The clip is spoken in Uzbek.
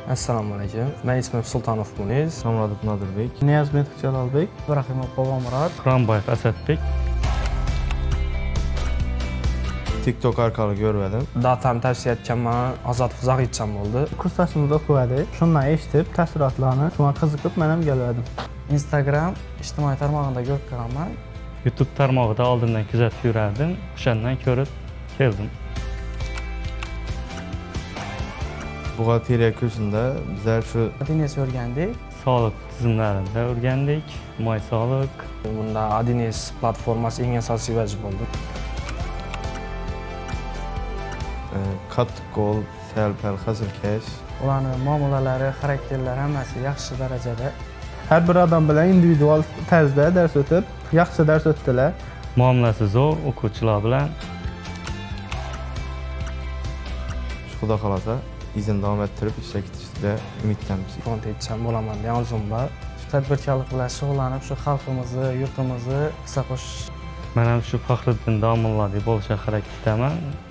Assalomu alaykum. Men ismim Sultanov Muniz. Shomurodov Nodirbek. Niyazmetov Jalolbek. Ibrahimov Bobomurod. Quronboyev Asadbek. TikTok orqali ko'rdim. Datamni tavsiya etganman, Azod Zag'itchan bo'ldi. Kursdaşımızda o'qidik. Shundan eshitib, taassurotlarni shunga qiziqib, men ham keldim. Instagram ijtimoiy tarmog'ida ko'rib qolaman. YouTube tarmog'ida oldindan kuzatib yurardim. O'shandan ko'rib keldim. Buxgalteriya kursunda bizlar shu Adines o'rgandik. Sog'liq tizimlarida o'rgandik. Moy sog'liq. Bunda Adines platformasi eng asosiy vajib bo'ldi. qattiq qo'l, sal-pal hazilkash. Ularning muomalalari, xarakterlari hammasi yaxshi darajada. Har bir odam bilan individual tarzda dars o'tib, yaxshi dars o'tdilar. Muomalasi zo'r o'quvchilar bilan. Xudo xolasa, izini davom ettirib ishga ketishga umiddamiz. Kontentchan bo'laman degan orzum bor. Shu tadbirkorlik bilan shug'ullanib, shu xalqimizni, yurtimizni hissa qo'shish. Men ham shu Faxriddin Domilladek bo'lishga harakat etaman.